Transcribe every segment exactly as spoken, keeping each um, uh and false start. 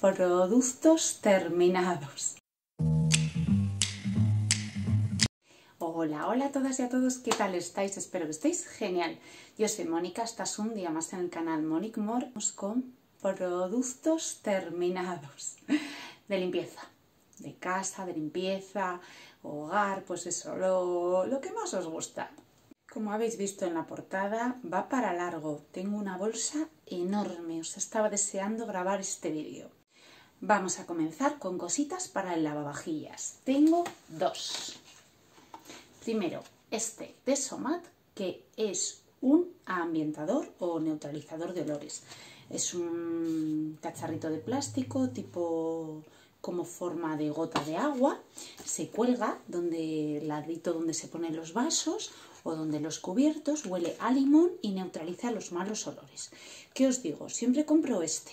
productos terminados. Hola, hola a todas y a todos, ¿qué tal estáis? Espero que estéis genial. Yo soy Mónica, estás un día más en el canal Monic More con productos terminados de limpieza, de casa, de limpieza, hogar, pues eso, lo, lo que más os gusta. Como habéis visto en la portada, va para largo. Tengo una bolsa enorme, os estaba deseando grabar este vídeo. Vamos a comenzar con cositas para el lavavajillas. Tengo dos. Primero, este de Somat, que es un ambientador o neutralizador de olores. Es un cacharrito de plástico tipo como forma de gota de agua. Se cuelga donde el ladito donde se ponen los vasos o donde los cubiertos, huele a limón y neutraliza los malos olores. ¿Qué os digo? Siempre compro este.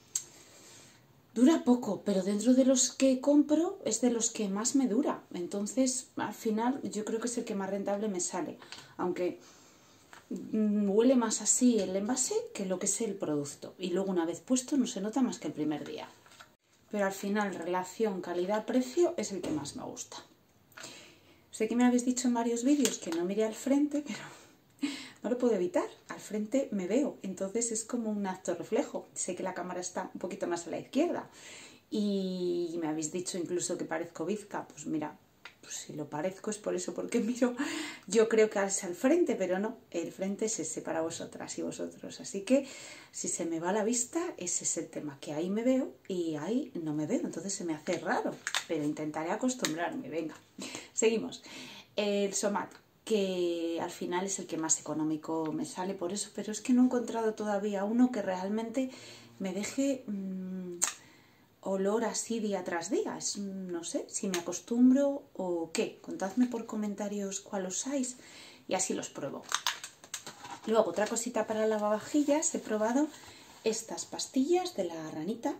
Dura poco, pero dentro de los que compro es de los que más me dura. Entonces, al final, yo creo que es el que más rentable me sale. Aunque mmm, huele más así el envase que lo que es el producto. Y luego, una vez puesto, no se nota más que el primer día. Pero al final, relación calidad-precio es el que más me gusta. Sé que me habéis dicho en varios vídeos que no mire al frente, pero no lo puedo evitar. Al frente me veo, entonces es como un acto reflejo. Sé que la cámara está un poquito más a la izquierda y me habéis dicho incluso que parezco bizca. Pues mira, pues si lo parezco es por eso, porque miro, yo creo que es al frente, pero no, el frente es ese para vosotras y vosotros. Así que si se me va la vista, ese es el tema, que ahí me veo y ahí no me veo, entonces se me hace raro, pero intentaré acostumbrarme. Venga, seguimos. El Somat, que al final es el que más económico me sale por eso, pero es que no he encontrado todavía uno que realmente me deje mmm, olor así día tras día. Es, no sé si me acostumbro o qué. Contadme por comentarios cuál usáis y así los pruebo. Luego, otra cosita para lavavajillas, he probado estas pastillas de la ranita,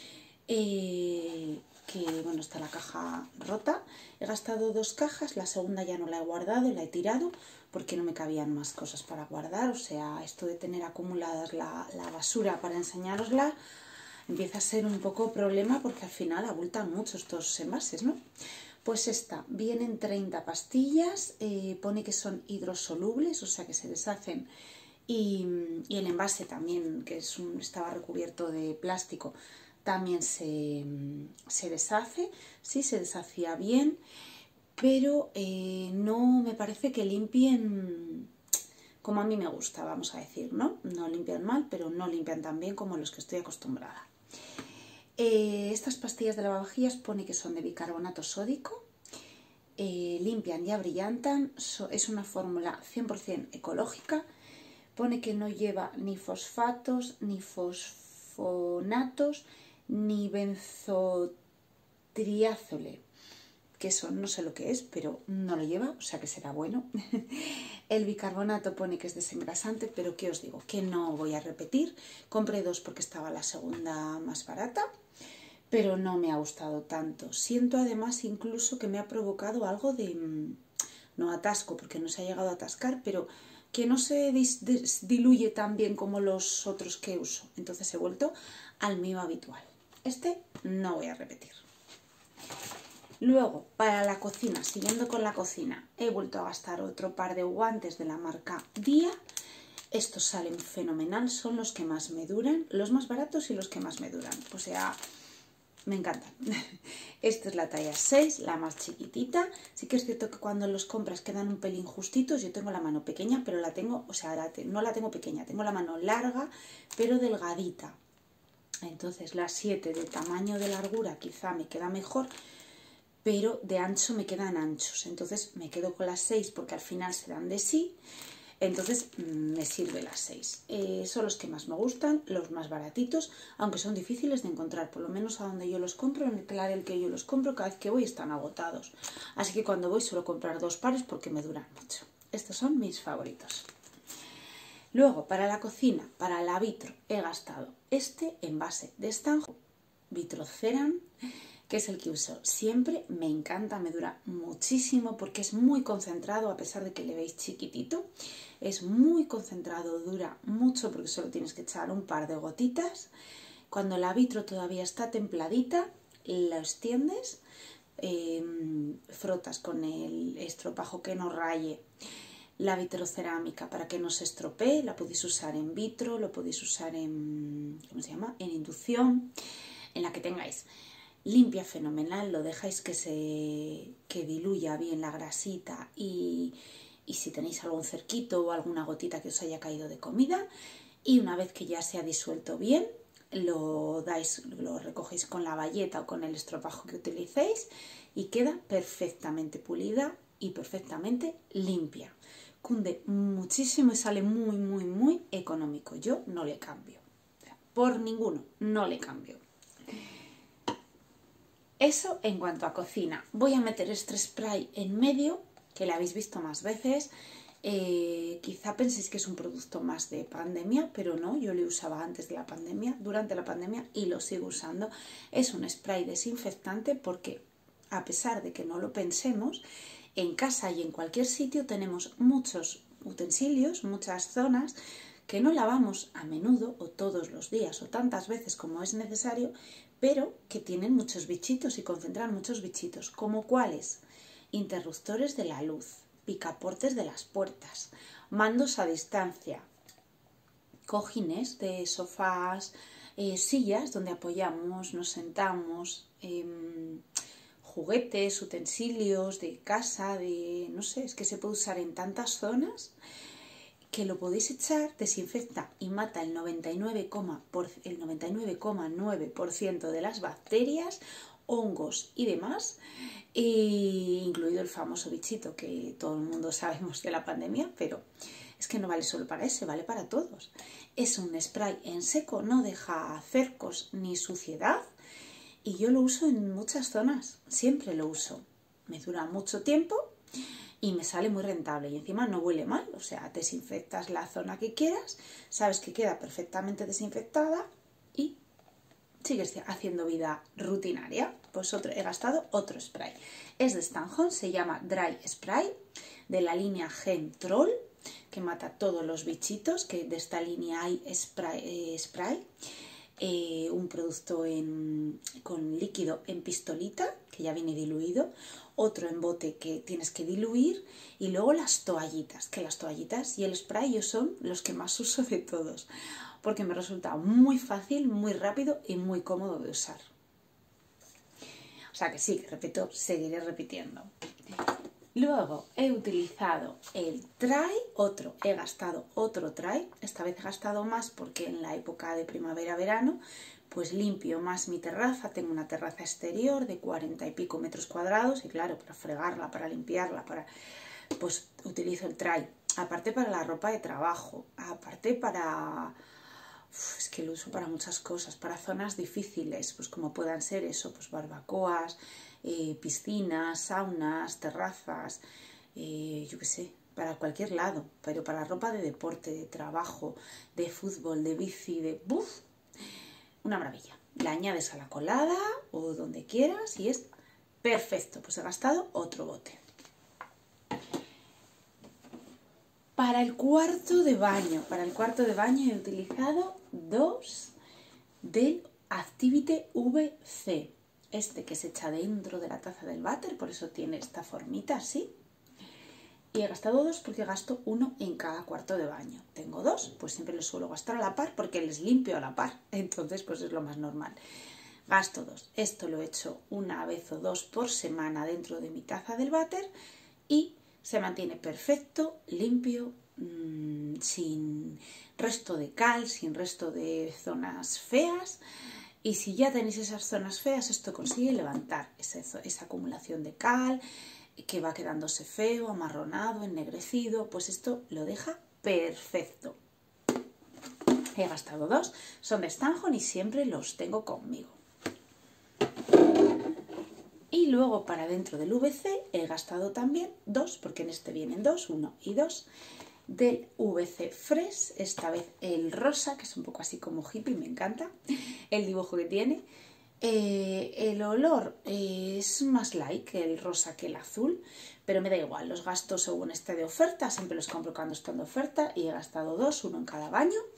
eh, que bueno, está la caja rota. He gastado dos cajas, la segunda ya no la he guardado, la he tirado porque no me cabían más cosas para guardar. O sea, esto de tener acumuladas la, la basura para enseñárosla empieza a ser un poco problema porque al final abultan mucho estos envases, ¿no? Pues esta, vienen treinta pastillas, eh, pone que son hidrosolubles, o sea que se deshacen, y, y el envase también, que es un, estaba recubierto de plástico, también se, se deshace. Sí, se deshacía bien, pero eh, no me parece que limpien como a mí me gusta, vamos a decir, ¿no? No limpian mal, pero no limpian tan bien como los que estoy acostumbrada. Eh, estas pastillas de lavavajillas pone que son de bicarbonato sódico, eh, limpian y abrillantan, so, es una fórmula cien por cien ecológica, pone que no lleva ni fosfatos, ni fosfonatos, ni benzotriazole, que eso no sé lo que es, pero no lo lleva, o sea que será bueno. El bicarbonato pone que es desengrasante, pero ¿qué os digo? Que no voy a repetir. Compré dos porque estaba la segunda más barata, pero no me ha gustado tanto. Siento además incluso que me ha provocado algo de, no atasco, porque no se ha llegado a atascar, pero que no se dis, dis, diluye tan bien como los otros que uso. Entonces he vuelto al mío habitual. Este no voy a repetir. Luego, para la cocina, siguiendo con la cocina, he vuelto a gastar otro par de guantes de la marca Día. Estos salen fenomenal, son los que más me duran, los más baratos y los que más me duran. O sea, me encantan. Esta es la talla seis, la más chiquitita. Sí que es cierto que cuando los compras quedan un pelín justitos. Yo tengo la mano pequeña, pero la tengo, o sea, la te, no la tengo pequeña, tengo la mano larga, pero delgadita. Entonces la siete de tamaño de largura quizá me queda mejor, pero de ancho me quedan anchos, entonces me quedo con las seis porque al final se dan de sí, entonces me sirve las seis. Eh, son los que más me gustan, los más baratitos, aunque son difíciles de encontrar, por lo menos a donde yo los compro, en el Clarel que yo los compro, cada vez que voy están agotados, así que cuando voy suelo comprar dos pares porque me duran mucho. Estos son mis favoritos. Luego, para la cocina, para la vitro, he gastado este envase de estanjo, Vitroceran, que es el que uso siempre. Me encanta, me dura muchísimo porque es muy concentrado, a pesar de que le veis chiquitito. Es muy concentrado, dura mucho porque solo tienes que echar un par de gotitas Cuando la vitro todavía está templadita, la extiendes, eh, frotas con el estropajo que no raye la vitrocerámica para que no se estropee. La podéis usar en vitro, lo podéis usar en, ¿cómo se llama?, en inducción, en la que tengáis. Limpia fenomenal, lo dejáis que se que diluya bien la grasita y, y si tenéis algún cerquito o alguna gotita que os haya caído de comida, y una vez que ya se ha disuelto bien, lo dais, lo recogéis con la bayeta o con el estropajo que utilicéis y queda perfectamente pulida y perfectamente limpia. Cunde muchísimo y sale muy muy muy económico. Yo no le cambio, por ninguno, no le cambio. Eso en cuanto a cocina. Voy a meter este spray en medio, que lo habéis visto más veces. Eh, quizá penséis que es un producto más de pandemia, pero no, yo lo usaba antes de la pandemia, durante la pandemia, y lo sigo usando. Es un spray desinfectante porque, a pesar de que no lo pensemos, en casa y en cualquier sitio tenemos muchos utensilios, muchas zonas que no lavamos a menudo o todos los días o tantas veces como es necesario, pero que tienen muchos bichitos y concentran muchos bichitos, como cuáles: interruptores de la luz, picaportes de las puertas, mandos a distancia, cojines de sofás, eh, sillas donde apoyamos, nos sentamos, eh, juguetes, utensilios de casa, de no sé, es que se puede usar en tantas zonas que lo podéis echar, desinfecta y mata el noventa y nueve coma nueve por ciento de las bacterias, hongos y demás, e incluido el famoso bichito que todo el mundo sabemos de la pandemia, pero es que no vale solo para ese, vale para todos. Es un spray en seco, no deja cercos ni suciedad y yo lo uso en muchas zonas, siempre lo uso. Me dura mucho tiempo y me sale muy rentable y encima no huele mal, o sea, desinfectas la zona que quieras, sabes que queda perfectamente desinfectada y sigues haciendo vida rutinaria. Pues otro, he gastado otro spray, es de Stanhome, se llama Dry Spray, de la línea Gen Troll, que mata todos los bichitos, que de esta línea hay spray, eh, spray. Eh, un producto en, con líquido en pistolita, que ya viene diluido, otro en bote que tienes que diluir, y luego las toallitas, que las toallitas y el spray yo son los que más uso de todos, porque me resulta muy fácil, muy rápido y muy cómodo de usar. O sea que sí, repito, seguiré repitiendo. Luego he utilizado el tray, otro, he gastado otro tray, esta vez he gastado más porque en la época de primavera-verano pues limpio más mi terraza, tengo una terraza exterior de cuarenta y pico metros cuadrados y claro, para fregarla, para limpiarla, para pues utilizo el tray, aparte para la ropa de trabajo, aparte para... Uf, es que lo uso para muchas cosas, para zonas difíciles, pues como puedan ser eso, pues barbacoas, eh, piscinas, saunas, terrazas, eh, yo qué sé, para cualquier lado, pero para ropa de deporte, de trabajo, de fútbol, de bici, de... ¡Buf! Una maravilla. La añades a la colada o donde quieras y es perfecto. Pues he gastado otro bote. Para el cuarto de baño, para el cuarto de baño he utilizado dos del Activity V C. Este que se echa dentro de la taza del váter, por eso tiene esta formita así. Y he gastado dos porque gasto uno en cada cuarto de baño. Tengo dos, pues siempre los suelo gastar a la par porque les limpio a la par. Entonces, pues es lo más normal. Gasto dos. Esto lo he hecho una vez o dos por semana dentro de mi taza del váter y se mantiene perfecto, limpio, mmm, sin resto de cal, sin resto de zonas feas. Y si ya tenéis esas zonas feas, esto consigue levantar esa, esa acumulación de cal que va quedándose feo, amarronado, ennegrecido, pues esto lo deja perfecto. He gastado dos, son de Stanhome y siempre los tengo conmigo. Y luego para dentro del V C he gastado también dos, porque en este vienen dos, uno y dos, del V C Fresh, esta vez el rosa, que es un poco así como hippie, me encanta el dibujo que tiene. Eh, el olor eh, es más light que el rosa que el azul, pero me da igual, los gasto según esté de oferta, siempre los compro cuando están de oferta y he gastado dos, uno en cada baño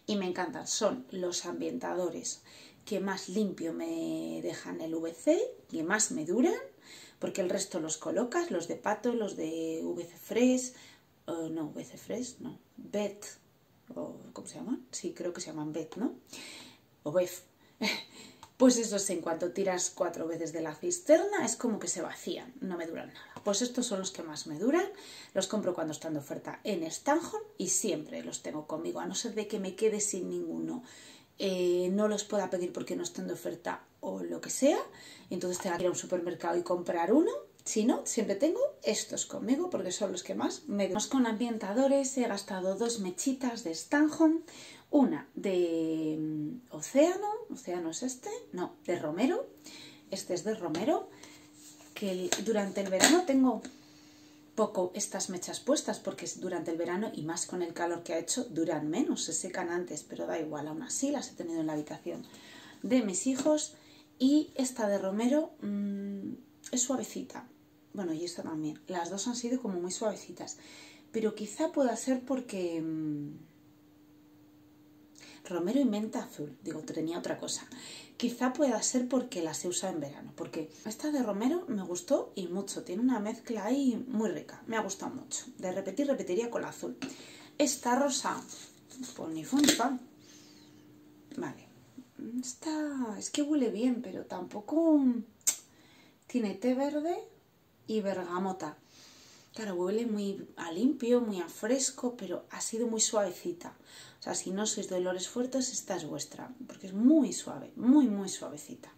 y me encantan. Son los ambientadores que más limpio me dejan el V C, que más me duran, porque el resto los colocas, los de pato, los de V C Fresh, uh, no, V C Fresh, no, B E T, o ¿cómo se llaman? Sí, creo que se llaman B E T, ¿no? O B E F. Pues esos, en cuanto tiras cuatro veces de la cisterna, es como que se vacían, no me duran nada. Pues estos son los que más me duran, los compro cuando están de oferta en Stanhome y siempre los tengo conmigo, a no ser de que me quede sin ninguno, eh, no los pueda pedir porque no estén de oferta o lo que sea, entonces tengo que ir a un supermercado y comprar uno. Si no, siempre tengo estos conmigo porque son los que más me duran. Con ambientadores he gastado dos mechitas de Stanhome, una de Océano, Océano es este, no, de Romero, este es de Romero, que el, durante el verano tengo poco estas mechas puestas porque durante el verano y más con el calor que ha hecho duran menos, se secan antes, pero da igual, aún así las he tenido en la habitación de mis hijos. Y esta de Romero mmm, es suavecita, bueno, y esta también, las dos han sido como muy suavecitas, pero quizá pueda ser porque mmm, Romero y menta azul, digo, tenía otra cosa. Quizá pueda ser porque las he usado en verano, porque esta de Romero me gustó y mucho, tiene una mezcla ahí muy rica, me ha gustado mucho. De repetir, repetiría con la azul. Esta rosa, pues ni fun ni fa. Vale, esta es que huele bien, pero tampoco tiene té verde y bergamota. Claro, huele muy a limpio, muy a fresco, pero ha sido muy suavecita. O sea, si no sois de olores fuertes, esta es vuestra, porque es muy suave, muy, muy suavecita.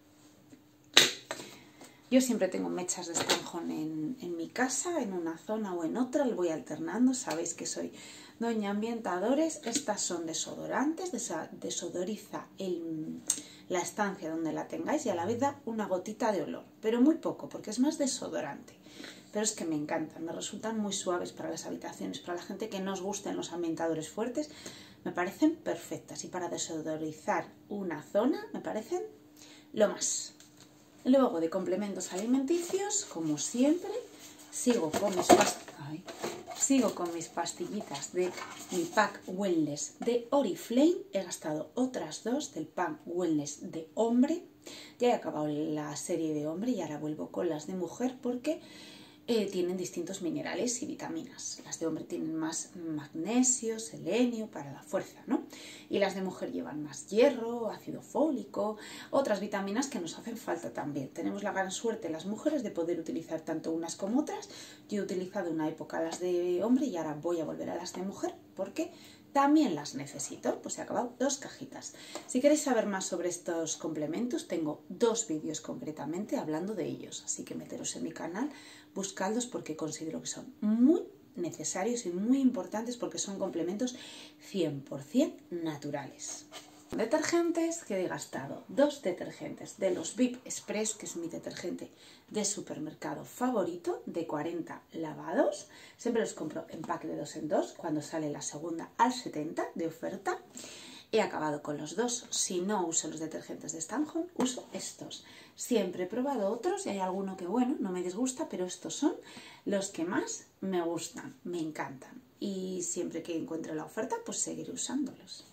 Yo siempre tengo mechas de Stanhome en, en mi casa, en una zona o en otra, lo voy alternando. Sabéis que soy doña ambientadores. Estas son desodorantes, desodoriza el, la estancia donde la tengáis y a la vez da una gotita de olor, pero muy poco, porque es más desodorante. Pero es que me encantan, me resultan muy suaves para las habitaciones, para la gente que no os gusten los ambientadores fuertes, me parecen perfectas. Y para desodorizar una zona, me parecen lo más. Luego de complementos alimenticios, como siempre, sigo con mis, past Ay. sigo con mis pastillitas de mi pack wellness de Oriflame. He gastado otras dos del pack wellness de hombre. Ya he acabado la serie de hombre y ahora vuelvo con las de mujer porque Eh, tienen distintos minerales y vitaminas. Las de hombre tienen más magnesio, selenio para la fuerza, ¿no? Y las de mujer llevan más hierro, ácido fólico, otras vitaminas que nos hacen falta también. Tenemos la gran suerte las mujeres de poder utilizar tanto unas como otras. Yo he utilizado una época las de hombre y ahora voy a volver a las de mujer porque también las necesito. Pues he acabado dos cajitas. Si queréis saber más sobre estos complementos, tengo dos vídeos concretamente hablando de ellos, así que meteros en mi canal, buscadlos porque considero que son muy necesarios y muy importantes porque son complementos cien por cien naturales. Detergentes, que he gastado dos detergentes de los V I P Express, que es mi detergente de supermercado favorito, de cuarenta lavados. Siempre los compro en pack de dos en dos, cuando sale la segunda al setenta de oferta. He acabado con los dos. Si no uso los detergentes de Stanhome, uso estos. Siempre he probado otros y hay alguno que, bueno, no me disgusta, pero estos son los que más me gustan, me encantan. Y siempre que encuentre la oferta, pues seguiré usándolos.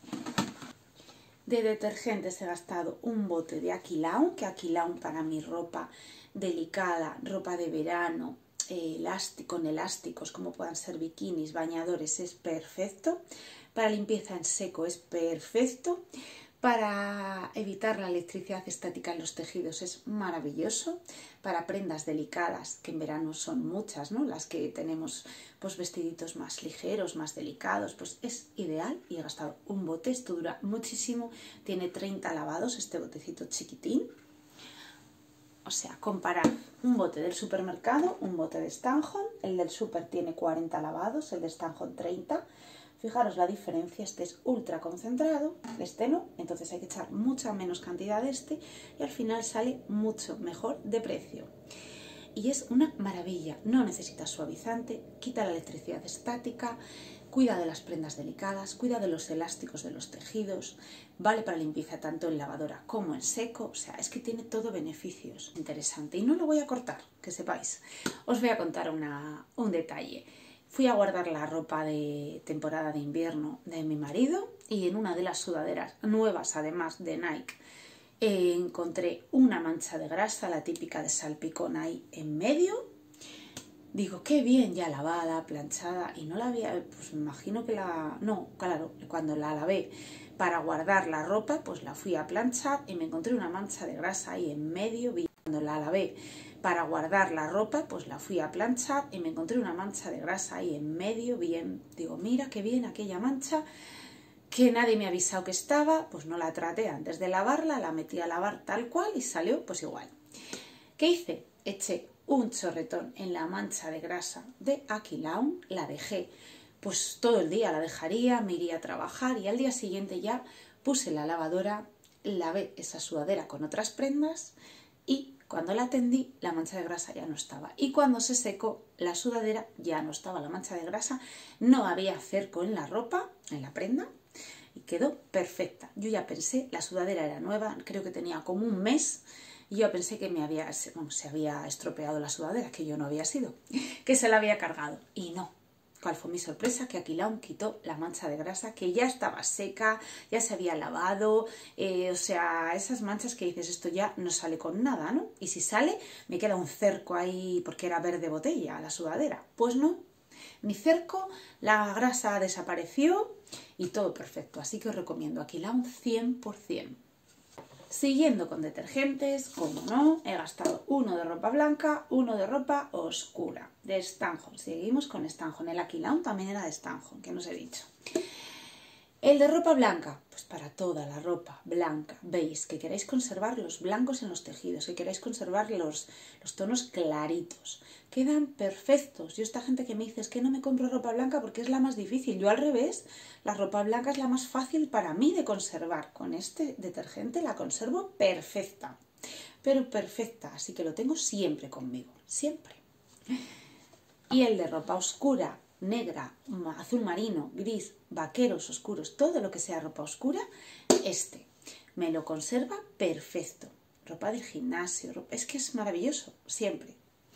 De detergentes he gastado un bote de Aquilaun, que Aquilaun para mi ropa delicada, ropa de verano, eh, elástico, con elásticos, como puedan ser bikinis, bañadores, es perfecto. Para limpieza en seco es perfecto. Para evitar la electricidad estática en los tejidos es maravilloso. Para prendas delicadas, que en verano son muchas, ¿no? Las que tenemos pues vestiditos más ligeros, más delicados, pues es ideal. Y he gastado un bote, esto dura muchísimo, tiene treinta lavados este botecito chiquitín. O sea, comparad un bote del supermercado, un bote de Stanhome, el del super tiene cuarenta lavados, el de Stanhome treinta. Fijaros la diferencia, este es ultra concentrado, este no, entonces hay que echar mucha menos cantidad de este y al final sale mucho mejor de precio. Y es una maravilla, no necesita suavizante, quita la electricidad estática, cuida de las prendas delicadas, cuida de los elásticos de los tejidos, vale para limpieza tanto en lavadora como en seco, o sea, es que tiene todo beneficios. Interesante, y no lo voy a cortar, que sepáis. Os voy a contar una, un detalle. Fui a guardar la ropa de temporada de invierno de mi marido y en una de las sudaderas nuevas, además de Nike, eh, encontré una mancha de grasa, la típica de salpicón ahí en medio. Digo, qué bien, ya lavada, planchada, y no la había, pues me imagino que la... No, claro, cuando la lavé para guardar la ropa, pues la fui a planchar y me encontré una mancha de grasa ahí en medio. Cuando la lavé para guardar la ropa, pues la fui a planchar y me encontré una mancha de grasa ahí en medio, bien. Digo, mira qué bien aquella mancha, que nadie me ha avisado que estaba, pues no la traté antes de lavarla, la metí a lavar tal cual y salió pues igual. ¿Qué hice? Eché un chorretón en la mancha de grasa de Aquilaunt, la dejé, pues todo el día la dejaría, me iría a trabajar y al día siguiente ya puse la lavadora, lavé esa sudadera con otras prendas y cuando la tendí la mancha de grasa ya no estaba. Y cuando se secó la sudadera ya no estaba la mancha de grasa, no había cerco en la ropa, en la prenda, y quedó perfecta. Yo ya pensé, la sudadera era nueva, creo que tenía como un mes, y yo pensé que me había, bueno, se había estropeado la sudadera, que yo no había sido, que se la había cargado. Y no. ¿Cuál fue mi sorpresa? Que Aquilaunt quitó la mancha de grasa, que ya estaba seca, ya se había lavado, eh, o sea, esas manchas que dices, esto ya no sale con nada, ¿no? Y si sale, me queda un cerco ahí, porque era verde botella la sudadera. Pues no, ni cerco, la grasa desapareció y todo perfecto. Así que os recomiendo Aquilaunt cien por cien. Siguiendo con detergentes, como no, he gastado uno de ropa blanca, uno de ropa oscura, de Stanjon. Seguimos con Stanjon. El Aquilaunt también era de Stanjon, que no os he dicho. El de ropa blanca, pues para toda la ropa blanca, veis que queréis conservar los blancos en los tejidos, que queréis conservar los, los tonos claritos, quedan perfectos. Yo esta gente que me dice es que no me compro ropa blanca porque es la más difícil, yo al revés, la ropa blanca es la más fácil para mí de conservar. Con este detergente la conservo perfecta, pero perfecta, así que lo tengo siempre conmigo, siempre. Y el de ropa oscura, negra, azul marino, gris, vaqueros oscuros, todo lo que sea ropa oscura, este me lo conserva perfecto. Ropa de gimnasio, ropa, es que es maravilloso, siempre.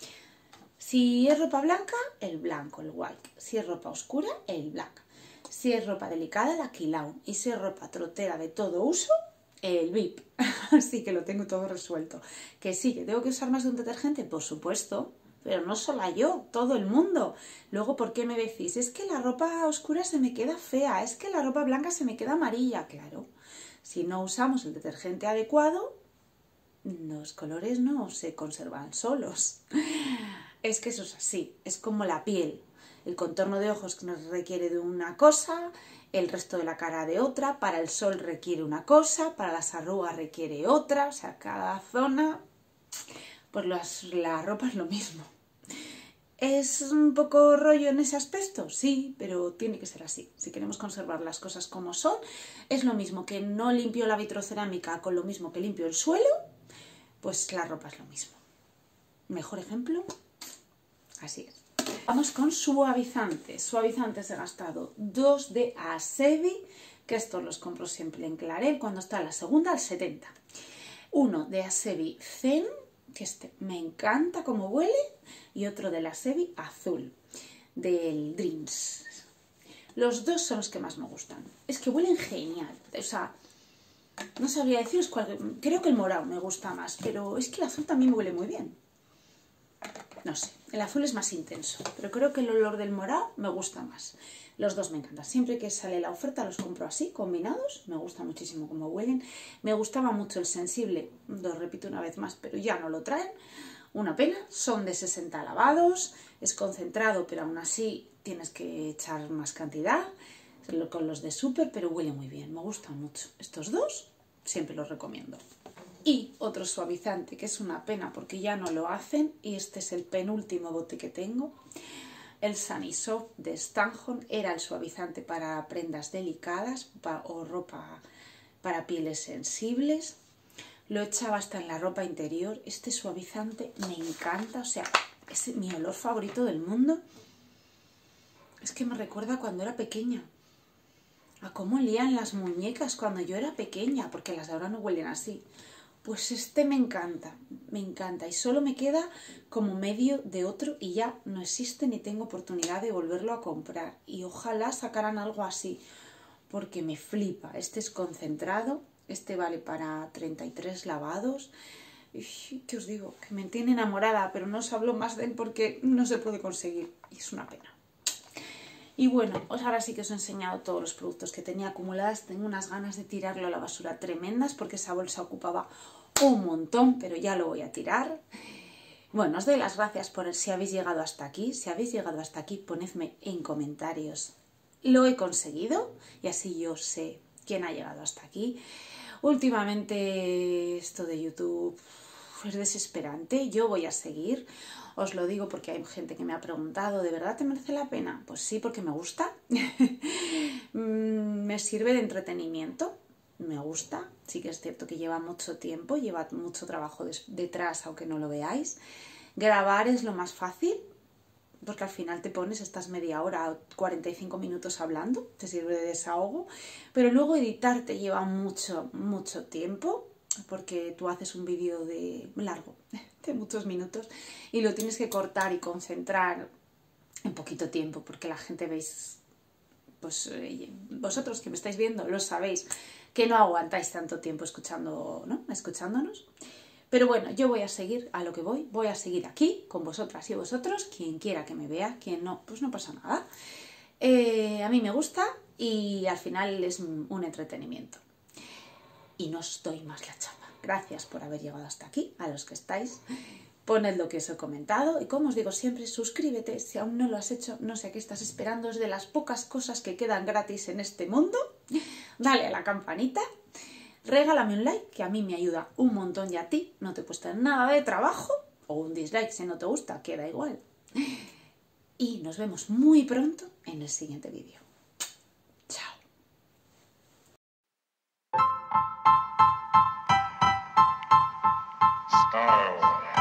Si es ropa blanca, el blanco, el white. Si es ropa oscura, el black. Si es ropa delicada, el Aquilaunt. Y si es ropa trotera de todo uso, el V I P. Así que lo tengo todo resuelto. Que sí, que tengo que usar más de un detergente, por supuesto. Pero no solo yo, todo el mundo. Luego, ¿por qué me decís? Es que la ropa oscura se me queda fea, es que la ropa blanca se me queda amarilla. Claro, si no usamos el detergente adecuado, los colores no se conservan solos. Es que eso es así, es como la piel. El contorno de ojos requiere de una cosa, el resto de la cara de otra, para el sol requiere una cosa, para las arrugas requiere otra, o sea, cada zona, pues las, la ropa es lo mismo. ¿Es un poco rollo en ese aspecto? Sí, pero tiene que ser así. Si queremos conservar las cosas como son, es lo mismo que no limpio la vitrocerámica con lo mismo que limpio el suelo, pues la ropa es lo mismo. ¿Mejor ejemplo? Así es. Vamos con suavizantes. Suavizantes he gastado dos de Asebi, que estos los compro siempre en Clarel, cuando está la segunda al setenta. Uno de Asebi Zen, que este me encanta cómo huele, y otro de la Asebi azul, del Dreams. Los dos son los que más me gustan. Es que huelen genial. O sea, no sabría deciros cuál. Creo que el morado me gusta más, pero es que el azul también me huele muy bien. No sé, el azul es más intenso, pero creo que el olor del morado me gusta más. Los dos me encantan. Siempre que sale la oferta los compro así, combinados. Me gusta muchísimo cómo huelen. Me gustaba mucho el sensible, lo repito una vez más, pero ya no lo traen. Una pena, son de sesenta lavados, es concentrado, pero aún así tienes que echar más cantidad. Con los de Super, pero huele muy bien, me gustan mucho. Estos dos siempre los recomiendo. Y otro suavizante, que es una pena porque ya no lo hacen, y este es el penúltimo bote que tengo. El Sunny Soft de Stanjon era el suavizante para prendas delicadas o ropa para pieles sensibles. Lo echaba hasta en la ropa interior. Este suavizante me encanta, o sea, es mi olor favorito del mundo. Es que me recuerda cuando era pequeña, a cómo olían las muñecas cuando yo era pequeña, porque las de ahora no huelen así. Pues este me encanta, me encanta, y solo me queda como medio de otro y ya no existe ni tengo oportunidad de volverlo a comprar. Y ojalá sacaran algo así, porque me flipa. Este es concentrado, este vale para treinta y tres lavados. Y, ¿qué os digo? Que me tiene enamorada, pero no os hablo más de él porque no se puede conseguir y es una pena. Y bueno, pues ahora sí que os he enseñado todos los productos que tenía acumuladas. Tengo unas ganas de tirarlo a la basura tremendas porque esa bolsa ocupaba un montón, pero ya lo voy a tirar. Bueno, os doy las gracias por si habéis llegado hasta aquí. Si habéis llegado hasta aquí, ponedme en comentarios. Lo he conseguido y así yo sé quién ha llegado hasta aquí. Últimamente esto de YouTube es desesperante. Yo voy a seguir. Os lo digo porque hay gente que me ha preguntado, ¿de verdad te merece la pena? Pues sí, porque me gusta. Me sirve de entretenimiento. Me gusta. Sí que es cierto que lleva mucho tiempo, lleva mucho trabajo detrás, aunque no lo veáis. Grabar es lo más fácil, porque al final te pones, estás media hora, cuarenta y cinco minutos hablando, te sirve de desahogo, pero luego editar te lleva mucho, mucho tiempo, porque tú haces un vídeo de largo, de muchos minutos, y lo tienes que cortar y concentrar en poquito tiempo, porque la gente veis, pues vosotros que me estáis viendo lo sabéis, que no aguantáis tanto tiempo escuchando, ¿no? escuchándonos. Pero bueno, yo voy a seguir a lo que voy, voy a seguir aquí con vosotras y vosotros, quien quiera que me vea, quien no, pues no pasa nada. Eh, a mí me gusta y al final es un entretenimiento. Y no os doy más la chapa. Gracias por haber llegado hasta aquí, a los que estáis. Poned lo que os he comentado y como os digo siempre, suscríbete si aún no lo has hecho, no sé qué estás esperando, es de las pocas cosas que quedan gratis en este mundo. Dale a la campanita. Regálame un like, que a mí me ayuda un montón y a ti no te cuesta nada de trabajo, o un dislike si no te gusta, queda igual. Y nos vemos muy pronto en el siguiente vídeo. Chao. Style.